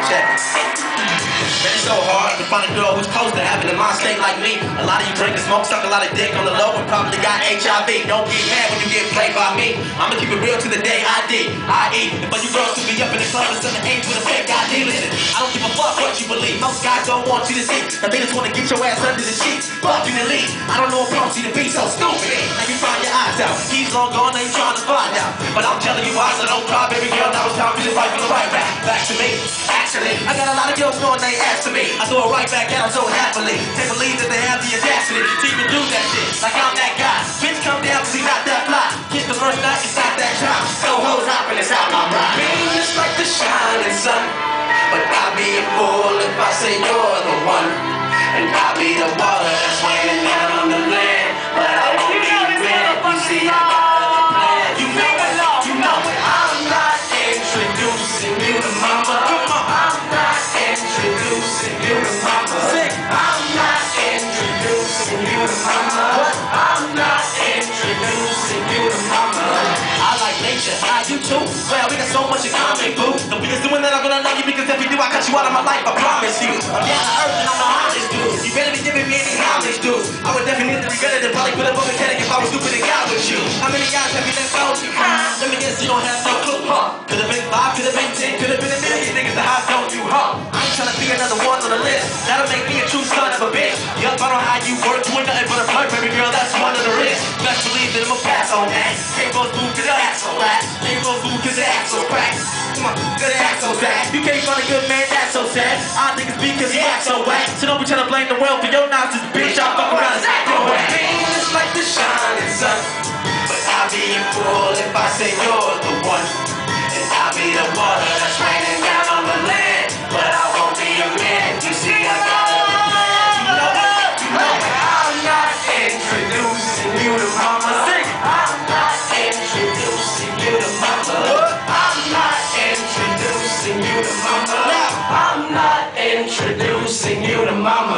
check it. Man, it's so hard to find a girl who's close to having a mind state like me. A lot of you drink and smoke, suck a lot of dick on the low, and probably got HIV. Don't get mad when you get played by me. I'ma keep it real to the day I did. I.E. if you girls to be up in the club and some age with a fake ID, listen, I don't give a fuck what you believe. Most guys don't want you to see. Now they just wanna get your ass under the sheets. Fuck you to leave. I don't know what prompts you to be so stupid. Now you find your eyes out. He's long gone, now you trying to find out. But I'm telling you why, so don't cry, baby girl. Now it's time for this life for the right back. Back to me. Actually, I got a lot of girls going, they ask to me. I throw it right back at them so happily. They believe that they have the audacity to even do that shit. Like I'm that guy. Bitch come down cause he not that fly. Kiss the first night inside that job. So hoes hopping inside my ride. Being just like the shining sun. But I'll be a fool if I say you're the one. And I'll be the water that's raining down on the land. But I won't be red. You see, I got other plans. You know it, you know it. I'm not introducing you to mama. Come on. I'm not introducing you to mama. I'm not introducing you to mama. I'm not introducing you to mama. I like nature, I do too. Well, we got so much in common, boo. The biggest doing that I'm gonna love you because if we do, I cut you out of my life, I promise you. I'm down to earth and I'm the honest dude. You better be giving me any knowledge, dude. I would definitely regret it and probably put up on the head if I was stupid and got with you. How many guys have you let go? Let me guess, you don't have no clue, huh? Could have been 5, could have been 10, could have been a million niggas that how don't you, huh? I ain't trying to be another one on the list. That'll make me a true son of a bitch. Yup, I know how you work, you ain't nothing but a flirt, baby girl, that's one of the risks. Best believe that I'ma pass on that. Can't go through cause the ass so flat. Can't go through cause the ass so cracked. Come on, cause the ass so sad. You can't find a good man, that's so sad. I think it's because he acts so whack. So don't be trying to blame the world for your nonsense, bitch. I'll fuck around and act your way. Being just like the shining sun. But I'll be a fool if I say you're the one. And I'll be the water that's raining down on the land. But I won't be a man. You see, I got other plans. You know it, you know it. I'm not introducing you to mama. I'm not introducing you to mama. I'm not introducing you to mama. I'm not introducing you to mama.